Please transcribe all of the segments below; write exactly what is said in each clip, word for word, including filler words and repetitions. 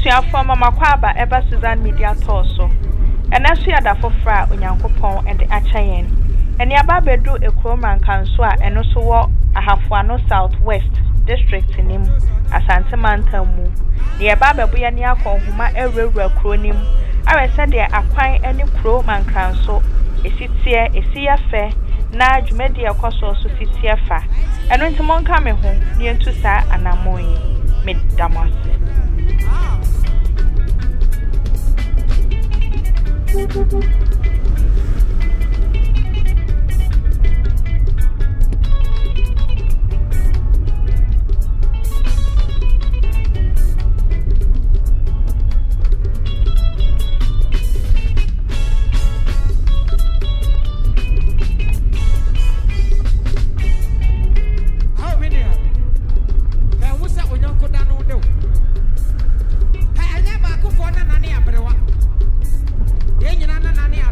Abusua from Makwaba Eba Susan Media Torso. And as we are the for fra Unyankopon and the Achayen. And the Ababedu a Croman Kanswa and also walk a Hafuano Southwest District in him Asante Mantamu. The Ababe Niako Huma Ewe Cronim. I said there are quite any Croman Kanso. A sitia, a seer fair, Naj Media Cosso Sitia fa. And when someone coming home near to Sa and Amoy mid Damas. Nani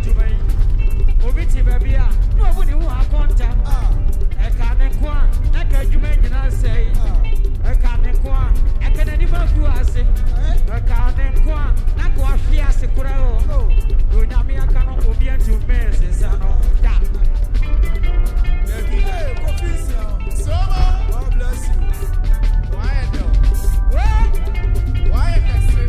Jumay. Obiti Babia, nobody who are contact. I can't go on, I can't you make it say. I can't go on, I can't even go and say. I can't go on, not go a fias a crowd. Oh, Yamia cannot be a two meses and all that. So, God bless you. Why no? Why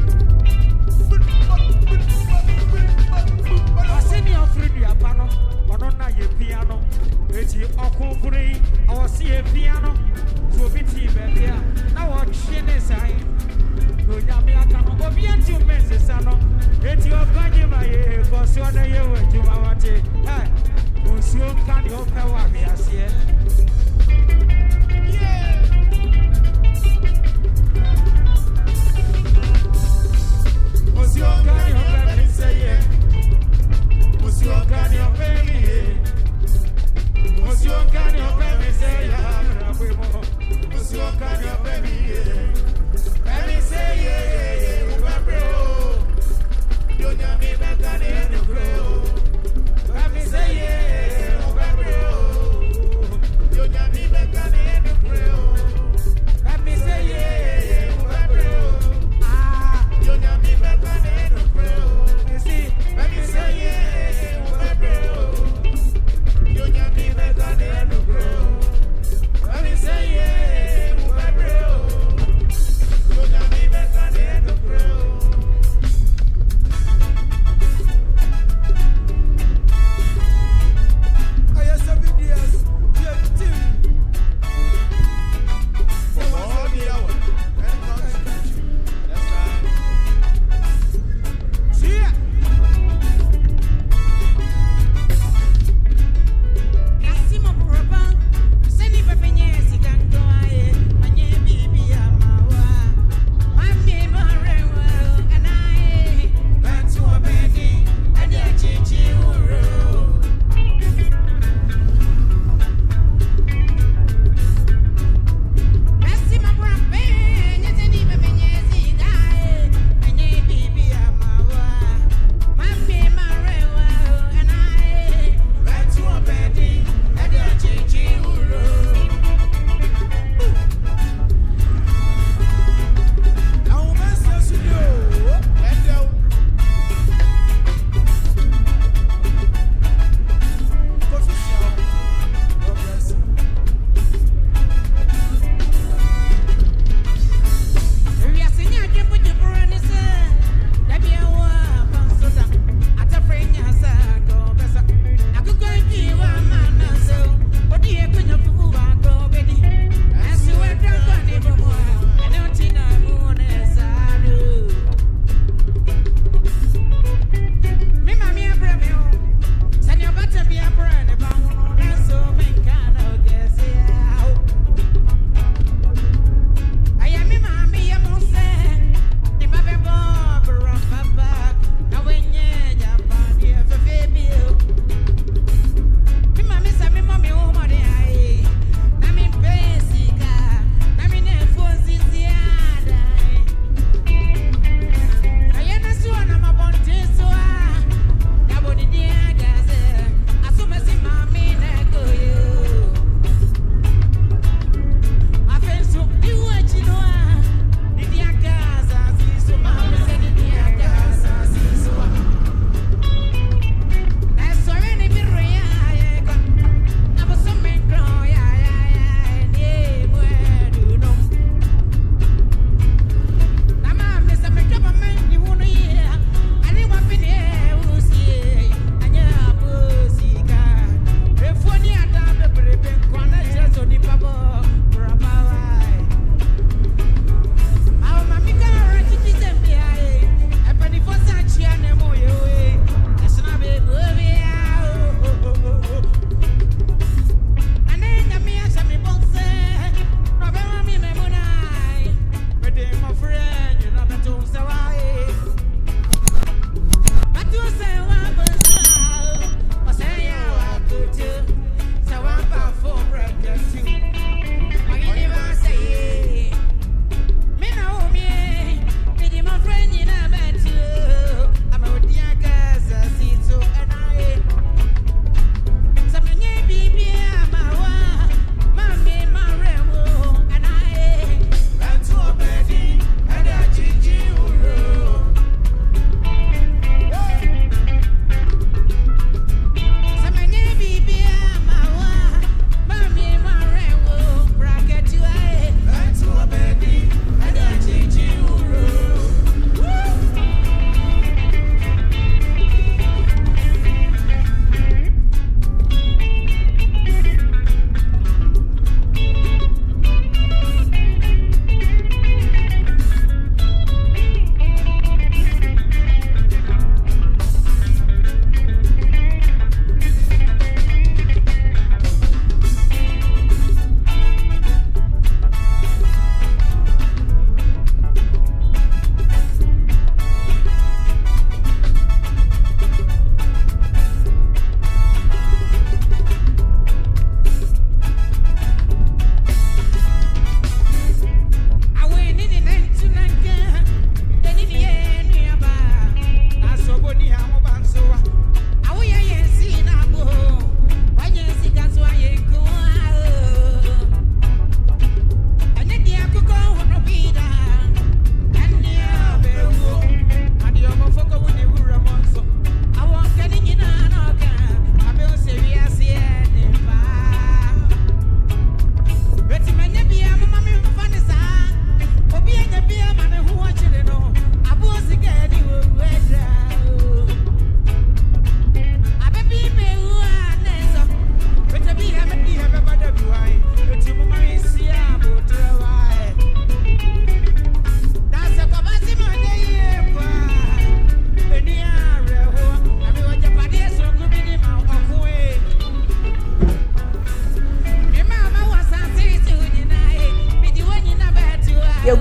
I send your friend your piano, or not your piano. It's your occupy, or see a piano. To be tea, baby. Now what she is I. No, Yamia cannot be a two meses and all. It's your bunny, my ear, because you're the year when you are watching. Hey, Monsieur can you power me as yet? Monsieur can you help me say yeah? Monsieur can you help me? Monsieur can you help me say yeah? Monsieur can you help me? Let me say yeah, yeah, yeah. You know me back on the ground. Let me say yeah, you know me back on the ground.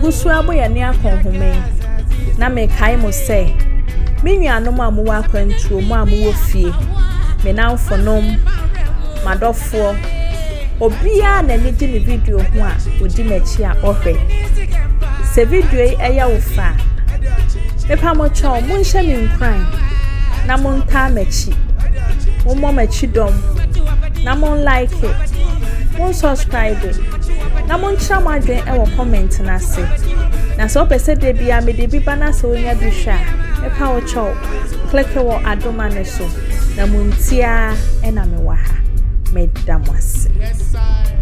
gusu aboye ne akonhome na me kai mo say me nuanom amu akwantuo mu amu fie me nanfonom madofo obia na ni di ni video ho a odi machi a ohwe se video e eya wo fa me pa mo chaw mo nhye me nkran na mo nta machi mo mo machi dom na mo like it mo subscribe na mo ntra mo adwen e wo comment na se na so pese de bia me de bi bana so onya bi hwa me pa wo chaw click wo adoma ne so na mo ntia e na me wa ha me damwase.